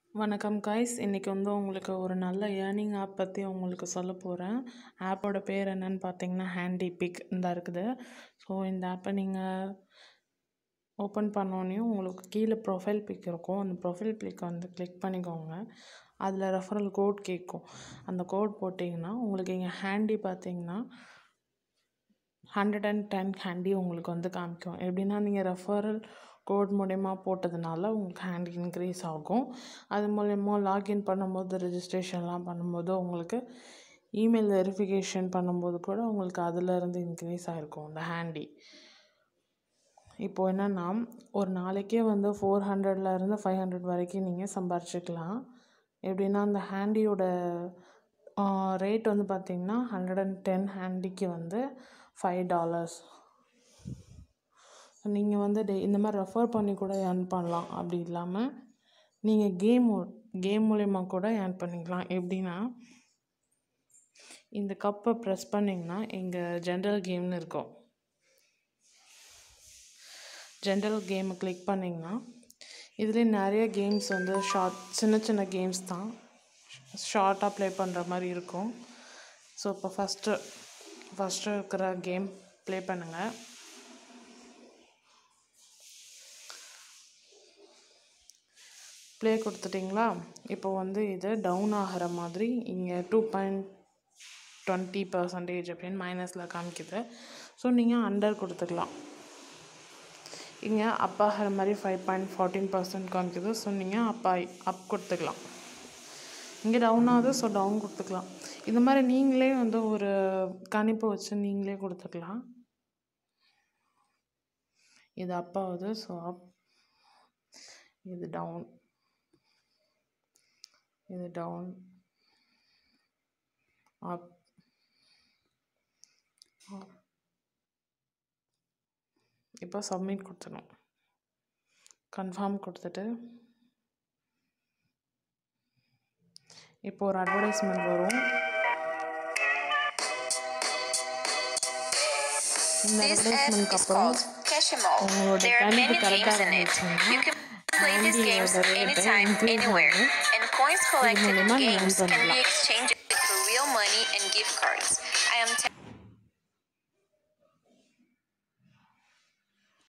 வணக்கம் காய்ஸ். இன்றைக்கி உங்களுக்கு ஒரு நல்ல ஏர்னிங் ஆப் பற்றி உங்களுக்கு சொல்ல போகிறேன். ஆப்போட பேர் என்னன்னு பார்த்தீங்கன்னா ஹேண்டி பிக் இந்த இருக்குது. ஸோ இந்த ஆப்பை நீங்கள் ஓப்பன் பண்ணோன்னே உங்களுக்கு கீழே ப்ரொஃபைல் பிக் இருக்கும். அந்த ப்ரொஃபைல் பிக் கிளிக் பண்ணிக்கோங்க. அதில் ரெஃபரல் கோட் கேட்கும். அந்த கோட் போட்டிங்கன்னா உங்களுக்கு இங்கே ஹேண்டி பார்த்தீங்கன்னா 110 ஹேண்டி உங்களுக்கு காமிக்கும். எப்படின்னா நீங்கள் ரெஃபரல் கோட் மூலயமா போட்டதுனால உங்களுக்கு ஹேண்ட் இன்க்ரீஸ் ஆகும். அது மூலயமா லாகின் பண்ணும்போது ரெஜிஸ்ட்ரேஷன்லாம் பண்ணும்போது உங்களுக்கு இமெயில் வெரிஃபிகேஷன் பண்ணும்போது கூட உங்களுக்கு அதிலேருந்து இன்க்ரீஸ் ஆகிருக்கும் இந்த ஹேண்டி. இப்போது என்னென்னா ஒரு நாளைக்கே 400லேருந்து 500 வரைக்கும் நீங்கள் சம்பாரிச்சிக்கலாம். எப்படின்னா அந்த ஹேண்டியோட ரேட் பார்த்திங்கன்னா 110 ஹேண்டிக்கு $5. நீங்கள் இந்த மாதிரி ரெஃபர் பண்ணி கூட ஏர்ன் பண்ணலாம். அப்படி இல்லாமல் நீங்கள் கேம் மூலயமா கூட ஏர்ன் பண்ணிக்கலாம். எப்படின்னா இந்த கப்பை ப்ரெஸ் பண்ணிங்கன்னா இங்கே ஜென்ரல் கேம்னு இருக்கும். ஜென்ரல் கேமை கிளிக் பண்ணிங்கன்னா இதுலேயே நிறைய கேம்ஸ் சின்ன சின்ன கேம்ஸ் தான் ஷார்ட்டாக ப்ளே பண்ணுற மாதிரி இருக்கும். ஸோ இப்போ ஃபஸ்ட்டு இருக்கிற கேம் ப்ளே பண்ணுங்கள். ப்ளே கொடுத்துட்டிங்களா? இப்போ இது டவுன் ஆகிற மாதிரி இங்கே 2.20% அப்படின்னு மைனஸில் காமிக்குது. ஸோ நீங்கள் அண்டர் கொடுத்துக்கலாம். இங்கே அப் ஆகிற மாதிரி 5.14% காமிக்குது. ஸோ நீங்கள் அப் கொடுத்துக்கலாம். இங்கே டவுன் ஆகுது. ஸோ டவுன் கொடுத்துக்கலாம். இந்த மாதிரி நீங்களே ஒரு கணிப்பு வச்சு நீங்களே கொடுத்துக்கலாம். இது அப் ஆகுது. ஸோ அப், இது டவுன், இது டவுன், அப், இப்போ சப்மிட் கொடுத்துடணும். கன்ஃபார்ம் கொடுத்துட்டு இப்போ ஒரு அட்வர்டைஸ்மெண்ட் வரும். இந்த அட்வர்டைஸ்மெண்ட்க்கு அப்புறம் உங்களோட கணிப்பு கரெக்டாக இருந்துச்சுன்னா Play these games anytime, anywhere, and coins collected in games can be exchanged for real money and gift cards. I am